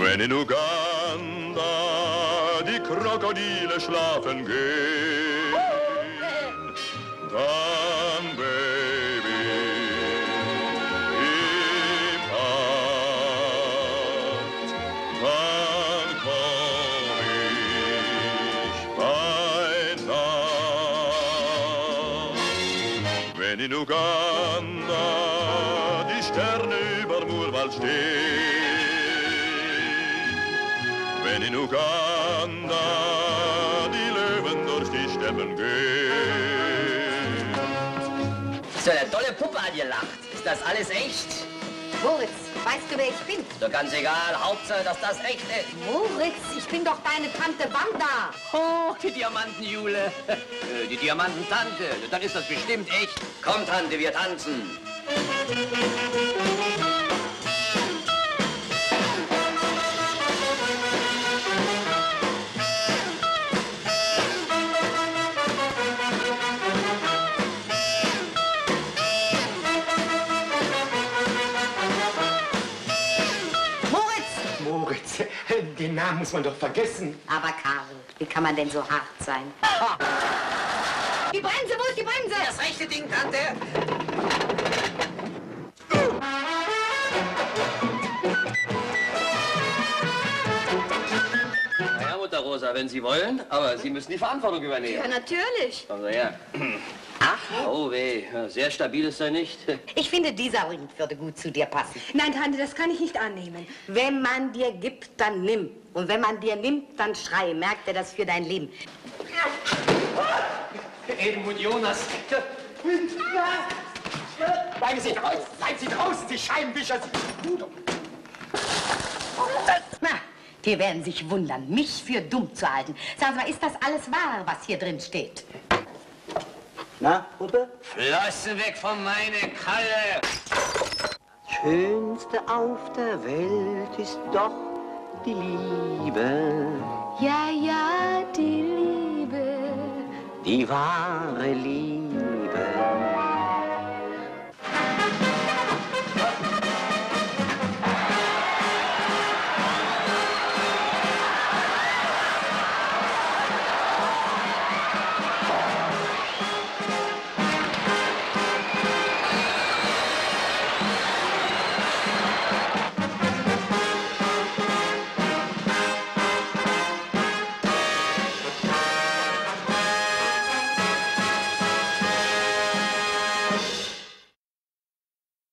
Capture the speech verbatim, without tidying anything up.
Wenn in Uganda die Krokodile schlafen gehen, dann, Baby, im Acht, dann komm ich bei Nacht. Wenn in Uganda die Sterne über Murwald stehen, wenn in Uganda die Löwen durch die Steppen gehen. So eine tolle Puppe angelacht. Ist das alles echt? Moritz, weißt du, wer ich bin? Ist doch ganz egal. Hauptsache, dass das echt ist. Moritz, ich bin doch deine Tante Wanda. Oh, die Diamantenjule. Die Diamantentante. Dann ist das bestimmt echt. Komm, Tante, wir tanzen. Den Namen muss man doch vergessen. Aber Karl, wie kann man denn so hart sein? Die Bremse, wo ist die Bremse? Das rechte Ding, Tante. Na ja, Mutter Rosa, wenn Sie wollen, aber Sie müssen die Verantwortung übernehmen. Ja, natürlich. Kommen Sie her. Ach, oh weh, sehr stabil ist er nicht. Ich finde, dieser Ring würde gut zu dir passen. Nein, Tante, das kann ich nicht annehmen. Wenn man dir gibt, dann nimm. Und wenn man dir nimmt, dann schrei. Merkt er das für dein Leben. Edmund Jonas. Bleiben Sie draußen, bleiben Sie draußen, Sie Scheibenwischer. Na, die werden sich wundern, mich für dumm zu halten. Sagen Sie mal, ist das alles wahr, was hier drin steht? Na, Puppe? Flossen weg von meiner Kalle! Schönste auf der Welt ist doch die Liebe. Ja, ja, die Liebe. Die wahre Liebe.